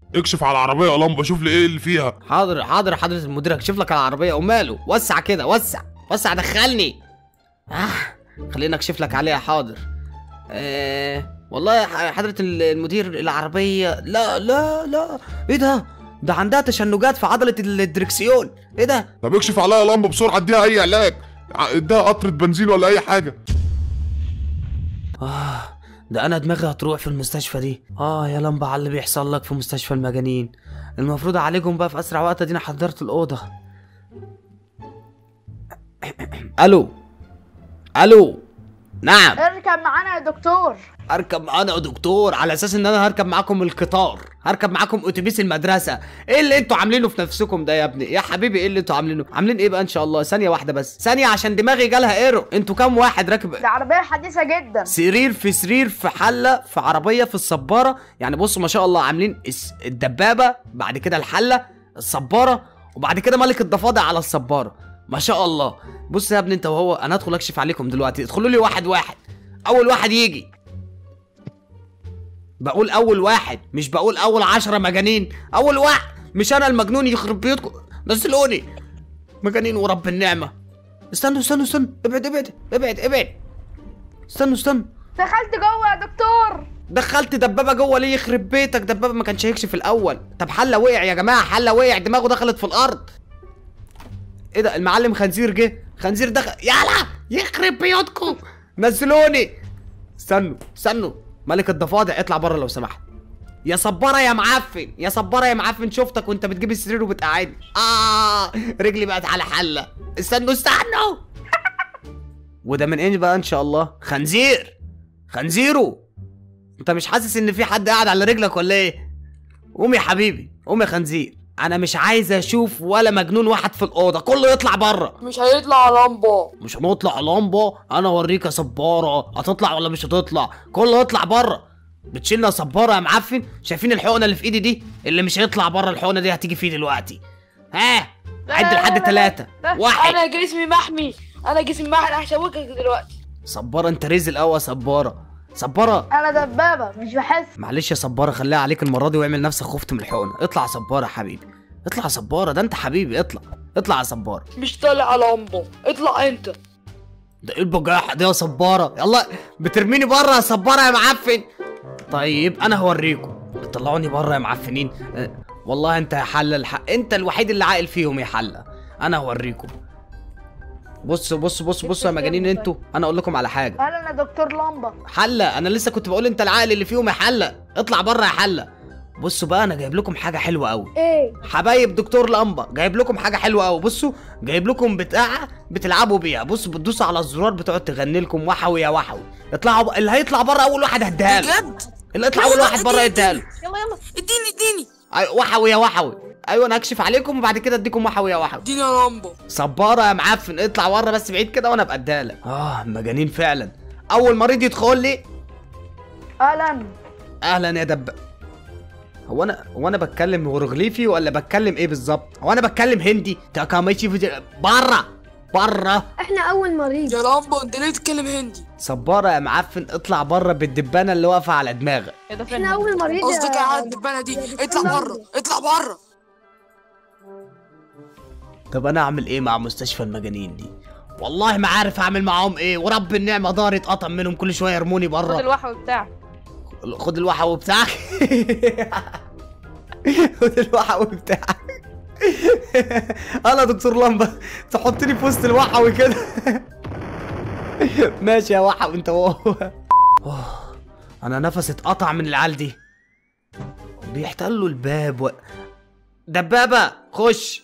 اكشف على العربيه يا لمبه، شوف لي ايه اللي فيها. حاضر حاضر حضرة المدير، اكشف لك على العربيه وماله. وسع كده، وسع وسع، دخلني. خلينا اكشف لك عليها. حاضر. والله يا حضرة المدير العربيه، لا لا لا، ايه ده؟ ده عندها تشنجات في عضله الدركسيون. ايه ده؟ طب اكشف عليها يا لمبه بسرعه، اديها اي علاج، اديها قطره بنزين ولا اي حاجه. ده انا دماغي هتروح في المستشفى دي. يا لمبة على اللي بيحصل لك في مستشفى المجانين. المفروض اعالجهم بقى في اسرع وقت. ادينا حضرت الاوضه. الو الو، نعم. اركب معانا يا دكتور. اركب معانا يا دكتور؟ على اساس ان انا هركب معاكم القطار، هركب معاكم اتوبيس المدرسه. ايه اللي انتوا عاملينه في نفسكم ده يا ابني؟ يا حبيبي ايه اللي انتوا عاملينه؟ عاملين ايه بقى ان شاء الله؟ ثانيه واحده بس، ثانيه عشان دماغي جالها ايرو. انتوا كام واحد راكب؟ ده عربيه حديثه جدا. سرير في سرير، في حله، في عربيه، في الصباره. يعني بصوا ما شاء الله، عاملين الدبابه، بعد كده الحله، الصباره، وبعد كده ملك الضفادع على الصباره. ما شاء الله. بص يا ابني انت وهو، انا هدخل اكشف عليكم دلوقتي. ادخلوا لي واحد واحد. اول واحد يجي. بقول اول واحد، مش بقول اول 10 مجانين. اول واحد، مش انا المجنون يخرب بيوتكم. نزلوني مجانين ورب النعمه. استنوا استنوا استنوا، ابعد ابعد ابعد ابعد. استنوا استنوا. دخلت جوه يا دكتور. دخلت دبابه جوه ليه؟ يخرب بيتك، دبابه ما كانش هيكشف الاول. طب حله وقع يا جماعه، حله وقع، دماغه دخلت في الارض. ايه ده؟ المعلم خنزير جه، خنزير دخل. يلا يخرب بيوتكم، نزلوني. استنوا استنوا، ملك الضفادع اطلع بره لو سمحت. يا صباره يا معفن، يا صباره يا معفن، شفتك وانت بتجيب السرير وبتقعدني. رجلي بقت على حله. استنوا استنوا. وده من ايه بقى ان شاء الله؟ خنزير، خنزيرو، انت مش حاسس ان في حد قاعد على رجلك ولا ايه؟ قوم يا حبيبي، قوم يا خنزير. انا مش عايز اشوف ولا مجنون واحد في الاوضه، كله يطلع بره. مش هيطلع لمبه. مش هنطلع لمبه. انا اوريك يا صباره، هتطلع ولا مش هتطلع؟ كله يطلع بره. بتشيلنا يا صباره يا معفن؟ شايفين الحقنه اللي في ايدي دي؟ اللي مش هيطلع بره الحقنه دي هتيجي فيه دلوقتي. عد لحد 3. 1. انا جسمي محمي، انا جسمي محمي، انا هشوكك دلوقتي. صباره انت رزل قوي يا صباره. صباره انا دبابه مش بحس. معلش يا صباره، خليها عليك المره دي واعمل نفسك خفت من الحقنه. اطلع يا صباره يا حبيبي، اطلع يا صباره، ده انت حبيبي. اطلع اطلع يا صباره. مش طالع لمبه، اطلع انت. ده ايه البجاحه دي يا صباره؟ يلا بترميني بره يا صباره يا معفن. طيب انا هوريكم، بتطلعوني بره يا معفنين. والله انت يا حله الحق، انت الوحيد اللي عاقل فيهم يا حله. انا هوريكم. بصوا بصوا بصوا بصوا يا مجانين انتوا، انا اقول لكم على حاجه. هل انا دكتور لمبه؟ حله، انا لسه كنت بقول انت العقل اللي فيهم يا حله. اطلع بره يا حله. بصوا بقى، انا جايب لكم حاجه حلوه قوي. ايه؟ حبايب دكتور لمبه، جايب لكم حاجه حلوه قوي. بصوا جايب لكم بتاعه بتلعبوا بيها. بصوا بتدوسوا على الزرار بتقعد تغني لكم وحوي يا وحوي. اطلعوا اللي هيطلع بره اول واحد هديها له. بجد؟ اللي يطلع اول واحد بره يديها له. يلا يلا اديني. ايوه وحوي يا وحوي. ايوه انا هكشف عليكم وبعد كده اديكم وحوي يا وحوي. اديني يا لمبه. صباره يا معفن، اطلع بره بس بعيد كده وانا ابقى اديها لك. مجانين فعلا. اول مريض يدخل لي. اهلا. اهلا يا دب. هو انا بتكلم هيروغليفي ولا بتكلم ايه بالظبط؟ هو انا بتكلم هندي؟ تاكاميتشي بره بره. احنا اول مريض. يا لمبه انت ليه بتتكلم هندي؟ صباره يا معفن، اطلع بره بالدبانه اللي واقفه على دماغك. احنا اول مريض. قصدك ايه على الدبانه دي؟ اطلع بره اطلع بره. طب انا اعمل ايه مع مستشفى المجانين دي؟ والله ما عارف اعمل معاهم ايه، ورب النعمه ضهري اتقطم منهم، كل شويه يرموني بره. خد الوحوي بتاعك. خد الوحوي بتاعك. خد الوحوي بتاعك. انا دكتور لمبه تحطني في وسط الوحوي كده. ماشي يا وحوي انت وهو. انا نفسي اتقطع من العيال دي، بيحتلوا الباب دبابه خش.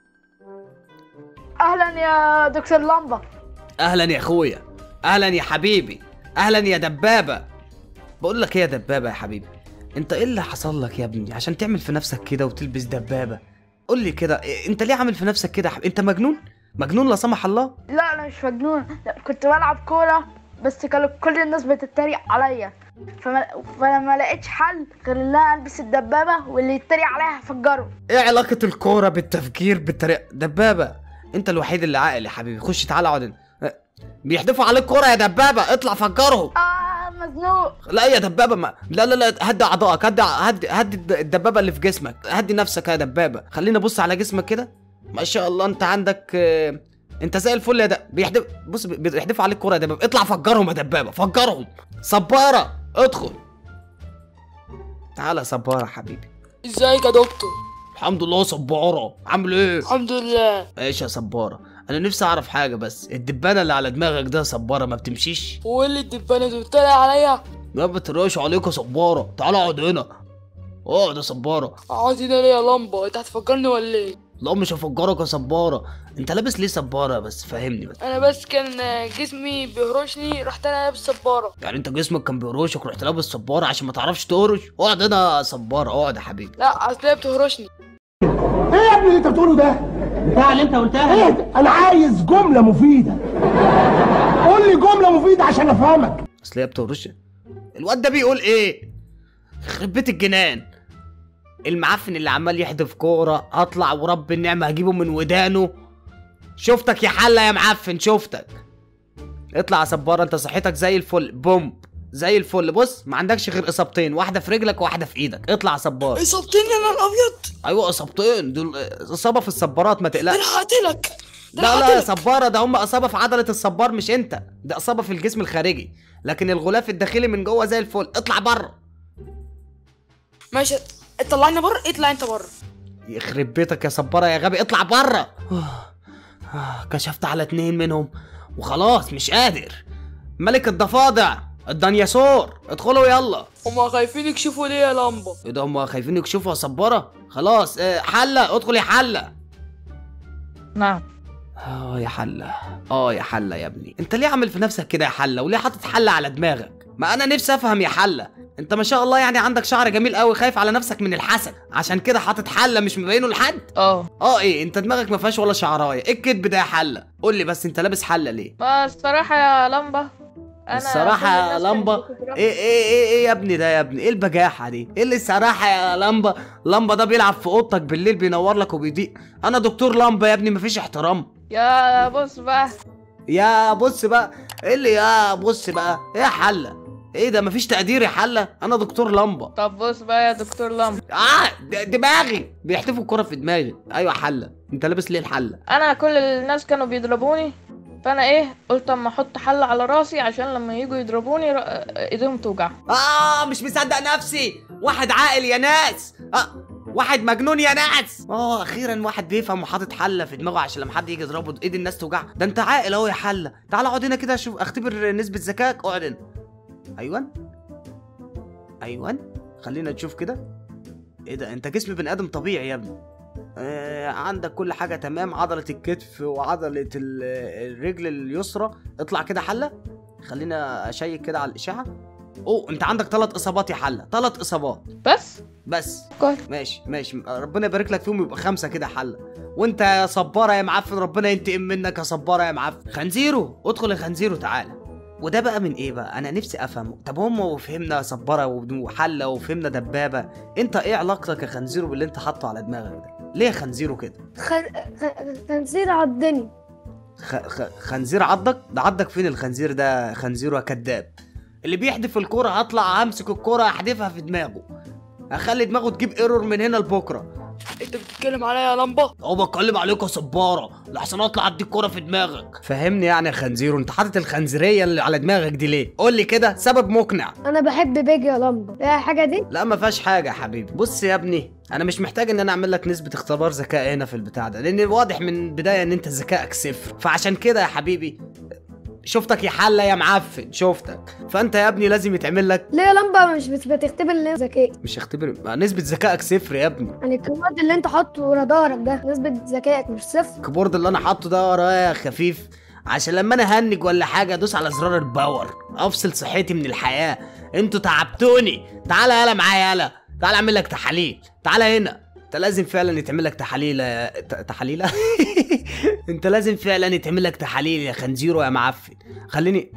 اهلا يا دكتور لمبه. اهلا يا اخويا، اهلا يا حبيبي، اهلا يا دبابه. بقول لك ايه يا دبابه يا حبيبي، انت ايه اللي حصل لك يا ابني عشان تعمل في نفسك كده وتلبس دبابه؟ قول لي كده، انت ليه عامل في نفسك كده؟ انت مجنون؟ مجنون لا سمح الله؟ لا انا مش مجنون، لا كنت بلعب كوره بس كانوا كل الناس بتتريق عليا، فلما لقيتش حل غير ان انا البس الدبابه واللي يتريق عليها هفجره. ايه علاقه الكوره بالتفكير بالطريقه؟ دبابه انت الوحيد اللي عاقل يا حبيبي، خش تعالى اقعد. بيحدفوا عليك كوره يا دبابه، اطلع فجرهم. مزنوق. لا يا دبابه، ما لا لا لا، هدي اعضائك، هدي الدبابه اللي في جسمك، هدي نفسك يا دبابه. خلينا ابص على جسمك كده. ما شاء الله انت عندك انت زي الفل يا بيحدف. بص بيحدفوا عليك كوره يا دبابه. اطلع فجرهم يا دبابه، فجرهم. صباره ادخل. تعالى يا صباره حبيبي. ازيك يا دكتور؟ الحمد لله. صباره عامل ايه؟ الحمد لله. ايش يا صباره؟ انا نفسي اعرف حاجه بس، الدبانه اللي على دماغك ده يا صباره ما بتمشيش؟ هو اللي الدبانه دي بتطلع عليا؟ ما بترقش عليك يا صباره. تعالى اقعد هنا. اقعد يا صباره. اقعد هنا ليه يا لمبه؟ انت هتفجرني ولا ايه؟ لا مش هفجرك يا صباره. انت لابس ليه صباره بس؟ فهمني بس. انا بس كان جسمي بيهرشني، رحت انا لابس صباره. يعني انت جسمك كان بيهرشك ورحت لابس صباره عشان ما تعرفش تهرش؟ اقعد هنا يا صباره، اقعد يا حبيبي. لا اصل هي بتهرشني. ايه يا ابني اللي انت بتقوله ده؟ بتاع اللي انت قلتها. ايه ده؟ انا عايز جمله مفيده. قول لي جمله مفيده عشان افهمك. اصل هي بتهرش. الواد ده بيقول ايه؟ يخرب بيت الجنان. المعفن اللي عمال يحدف كوره، هطلع ورب النعمه هجيبه من ودانه. شفتك يا حله يا معفن، شفتك. اطلع يا صباره، انت صحتك زي الفل. بوم زي الفل. بص ما عندكش غير اصابتين، واحده في رجلك وواحده في ايدك. اطلع يا صباره. اصابتني انا الابيض؟ ايوه اصابتين دول، اصابه في الصبارات ما تقلقش. انا هقتلك. لا لا يا صباره، ده هم اصابه في عضله الصبار مش انت، ده اصابه في الجسم الخارجي، لكن الغلاف الداخلي من جوه زي الفل. اطلع بره. ماشي اطلعني بره. اطلع انت بره. يخرب بيتك يا صباره يا غبي، اطلع بره. كشفت على 2 منهم وخلاص مش قادر. ملك الضفادع الدنياسور، ادخلوا يلا. هما خايفين يكشفوا ليه يا لمبه؟ ايه ده هم خايفين يكشفوا يا صباره؟ خلاص حله ادخل يا حله. نعم. يا حله. يا حله يا ابني، انت ليه عامل في نفسك كده يا حله؟ وليه حاطط حله على دماغك؟ ما انا نفسي افهم يا حله. انت ما شاء الله يعني عندك شعر جميل قوي، خايف على نفسك من الحسد عشان كده حاطط حله مش مبينه لحد؟ ايه انت دماغك ما فيهاش ولا شعرايه؟ ايه الكدب ده يا حله؟ قول لي بس انت لابس حله ليه؟ ما الصراحة يا لمبة انا الصراحه يا لمبه. ايه يا ابني ده يا ابني؟ ايه البجاحه دي؟ ايه اللي الصراحه يا لمبه؟ لمبه ده بيلعب في اوضتك بالليل بينور لك وبيضيء. انا دكتور لمبه يا ابني، مفيش احترام. يا بص بقى. يا بص بقى. ايه اللي يا بص بقى؟ ايه يا حله؟ ايه ده مفيش تقدير يا حله؟ انا دكتور لمبه. طب بص بقى يا دكتور لمبة. دماغي بيحتفوا الكرة في دماغي. ايوه حله. انت لابس ليه الحله؟ انا كل الناس كانوا بيضربوني، فانا قلت اما احط حلة على راسي عشان لما يجوا يضربوني ايديهم توجع. مش مصدق نفسي. واحد عاقل يا ناس. واحد مجنون يا ناس. اخيرا واحد بيفهم وحاطط حله في دماغه عشان لما حد يجي يضربه ايد الناس توجع. ده انت عاقل اهو يا حله. تعال اقعد هنا كده اشوف اختبر نسبه ذكائك. اقعد هنا. ايوه خلينا نشوف كده. ايه ده؟ انت جسم بني ادم طبيعي يا ابني. عندك كل حاجه تمام، عضله الكتف وعضله الرجل اليسرى. اطلع كده حله. خلينا اشيك كده على الاشعه. انت عندك 3 اصابات يا حله. 3 اصابات بس كويس. ماشي ربنا يبارك لك فيهم، يبقى 5 كده حله. وانت يا صباره يا معفن ربنا ينتقم منك يا صباره يا معفن. خنزيرو ادخل يا خنزيرو تعالى. وده بقى من ايه بقى؟ انا نفسي افهمه. طب هم وفهمنا صباره وحله وفهمنا دبابه، انت ايه علاقتك يا خنزيرو باللي انت حاطه على دماغك ده؟ ليه يا خنزيرو كده؟ خنزير عضني. خنزير عضك؟ ده عضك فين الخنزير ده؟ خنزيرو يا كداب. اللي بيحدف الكوره هطلع همسك الكوره احدفها في دماغه، اخلي دماغه تجيب ايرور من هنا لبكره. انت بتتكلم عليا يا لمبه؟ بتكلم عليك يا صباره، لحسن اطلع اديك كوره في دماغك. فهمني يعني يا خنزيرو، انت حاطط الخنزيريه اللي على دماغك دي ليه؟ قول لي كده سبب مقنع. انا بحب بيجي يا لمبه. ايه حاجه دي؟ لا ما فيهاش حاجه يا حبيبي. بص يا ابني، انا مش محتاج ان انا اعمل لك نسبه اختبار ذكاء هنا في البتاع ده، لان واضح من البدايه ان انت ذكائك 0. فعشان كده يا حبيبي شفتك يا حله يا معفن، شفتك. فانت يا ابني لازم يتعمل لك. ليه يا لمبه مش بتختبر ذكائي؟ مش اختبر نسبه ذكائك 0 يا ابني. يعني الكيبورد اللي انت حاطه ورا ظهرك ده نسبه ذكائك مش 0؟ الكيبورد اللي انا حاطه ده ورايا خفيف عشان لما انا هنج ولا حاجه ادوس على زرار الباور افصل صحتي من الحياه. انتوا تعبتوني. تعالى يلا معايا يلا. تعالى اعمل لك تحاليل. تعالى هنا. انت لازم فعلا يتعمل لك تحاليل. تحاليل. انت لازم فعلا يتعمل لك تحاليل يا خنزيرو يا معفن. خليني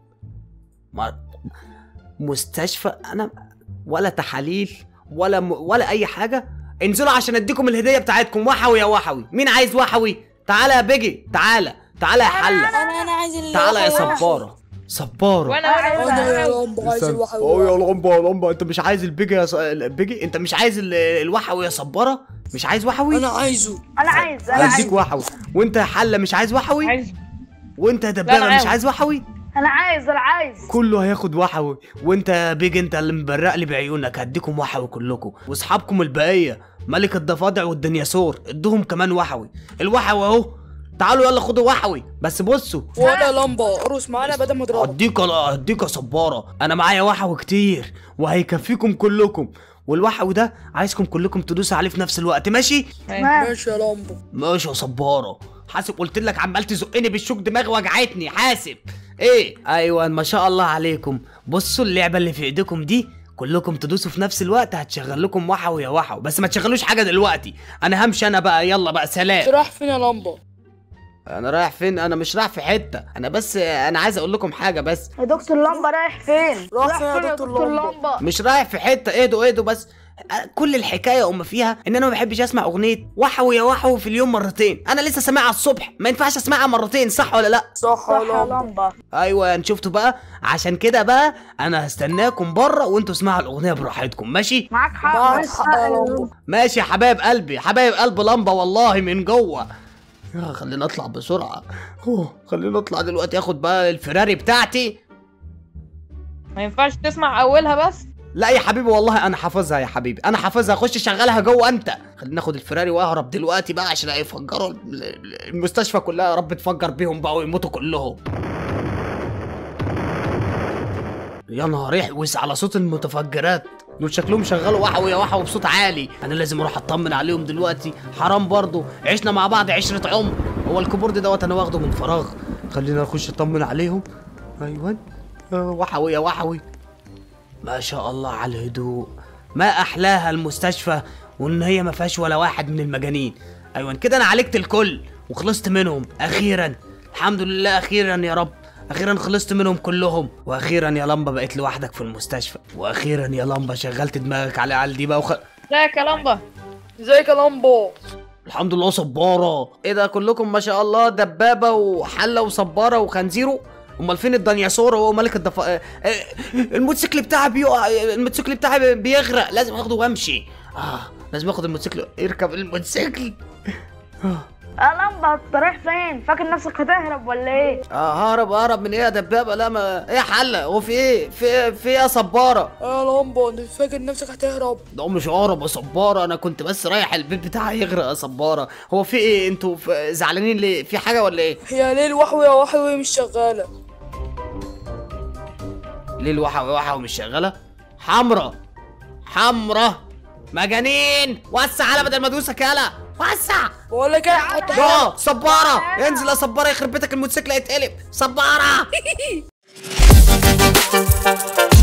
مستشفى انا ولا تحاليل ولا اي حاجه. انزلوا عشان اديكم الهديه بتاعتكم. وحوي يا وحوي. مين عايز وحوي؟ تعالى يا بيجي. تعالى يا حله. انا عايز تعالى يا صباره. صباره. وانا يا لمبة عايز الوحوي. يا لمبه يا لمبه، انت مش عايز البيجي يا البيجي؟ انت مش عايز الوحوي يا صباره؟ مش عايز وحوي؟ انا عايزه. انا عايز هديك وحوي. وانت يا حله مش عايز وحوي؟ عايز. وانت يا لا، دبابه أنا مش عايز وحوي؟ انا عايز كله هياخد وحوي. وانت يا بيج انت اللي مبرق لي بعيونك، هديكم وحوي كلكم. واصحابكم البقيه ملك الضفادع والدنياسور ادوهم كمان وحوي. الوحوي اهو، تعالوا يلا خدوا وحوي. بس بصوا وانا لمبة ارقص معانا بدل ما اضربك. هديك يا صباره، انا معايا وحوي كتير وهيكفيكم كلكم. والوحوي ده عايزكم كلكم تدوسوا عليه في نفس الوقت، ماشي؟ ماشي يا لمبة. ماشي يا صباره. حاسب قلت لك عمال تزقني بالشوك، دماغي وجعتني. حاسب ايه؟ ايوه ما شاء الله عليكم. بصوا اللعبه اللي في ايديكم دي كلكم تدوسوا في نفس الوقت، هتشغل لكم وحوي يا وحوي. بس ما تشغلوش حاجه دلوقتي، انا همشي انا بقى. يلا بقى سلام. انت رايح فين يا لمبة؟ انا رايح فين؟ انا مش رايح في حته، انا بس انا عايز اقول لكم حاجه بس. يا دكتور لمبة رايح فين؟ رايح فين يا دكتور لمبة؟ مش رايح في حته. اهدوا بس. كل الحكايه ام فيها ان انا ما بحبش اسمع اغنيه وحوي يا وحوي في اليوم مرتين. انا لسه سامعها الصبح، ما ينفعش اسمعها مرتين، صح ولا لا؟ صح يا لمبة. ايوه انت شفتوا بقى. عشان كده بقى انا هستناكم بره وانتوا اسمعوا الاغنيه براحتكم، ماشي؟ معاك حق. معاك حق يا لمبة. ماشي يا حبايب قلبي، حبايب قلب لمبه والله من جوه. خلينا اطلع بسرعه. خلينا اطلع دلوقتي اخد بقى الفراري بتاعتي. ما ينفعش تسمع اولها بس. لا يا حبيبي والله انا حافظها يا حبيبي، انا حافظها. خش شغلها جوه انت. خلينا ناخد الفراري واهرب دلوقتي بقى عشان يفجروا المستشفى كلها. يا رب تفجر بيهم بقى ويموتوا كلهم. يا نهار يحوس على صوت المتفجرات دول، شكلهم شغلوا وحوي يا وحوي بصوت عالي. انا لازم اروح اطمن عليهم دلوقتي، حرام برضو عشنا مع بعض عشرة عمر. هو الكيبورد دوت انا واخده من فراغ. خلينا نخش اطمن عليهم. ايوه وحوي يا وحوي. ما شاء الله على الهدوء، ما احلاها المستشفى وان هي ما فيهاش ولا واحد من المجانين. ايوه كده انا عالجت الكل وخلصت منهم اخيرا. الحمد لله اخيرا يا رب، اخيرا خلصت منهم كلهم. واخيرا يا لمبه بقيت لوحدك في المستشفى. واخيرا يا لمبه شغلت دماغك على العيال دي بقى ازيك يا لمبة؟ ازيك يا لمبة؟ الحمد لله. صباره ايه ده كلكم ما شاء الله؟ دبابه وحله وصباره وخنزيره. امال فين الدنياسور وهو ملك الموتوسيكل بتاعي بيقع. الموتوسيكل بتاعي بيغرق، لازم اخده وامشي. لازم اخد الموتوسيكل. اركب الموتوسيكل. يا لمبة انت رايح فين؟ فاكر نفسك هتهرب ولا ايه؟ ههرب من ايه يا دبابه؟ لا ما ايه يا حله؟ هو في ايه؟ في ايه يا صباره؟ يا لمبة انت فاكر نفسك هتهرب؟ ده مش ههرب يا صباره، انا كنت بس رايح البيت بتاعي يغرق يا صباره. هو في ايه؟ انتوا زعلانين ليه؟ في حاجه ولا ايه؟ هي ليه الوحوي يا وحوي مش شغالة؟ ليه الوحوي مش شغاله؟ حمرا مجانين. وسع على بدل ما ادوسك. يالا وسع. بقول لك ايه، حط صباره انزل يا صباره، يخرب بيتك الموتوسيكل هيتقلب. صباره